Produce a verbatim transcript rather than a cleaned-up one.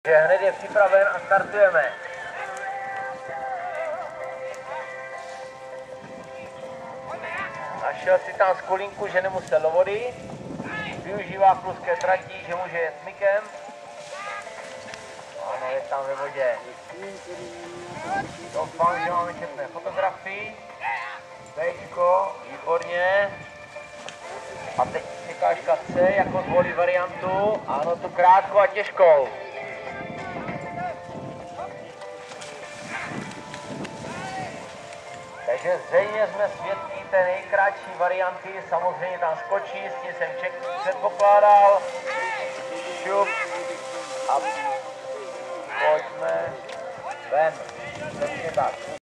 Že hned je připraven a startujeme. Našel si tam skulinku, že nemusel do vody. Využívá kluské tratí, že může jet smykem. Ano, je tam ve vodě. Doufám, že máme četné fotografii. Bčko, výborně. A teď překážka C, jako zvolí variantu. Ano, tu krátkou a těžkou. Takže zřejmě jsme svědky té nejkratší varianty, samozřejmě tam skočí, s tím jsem ček, předpokládal. Šup a pojďme ven. Přesně tak.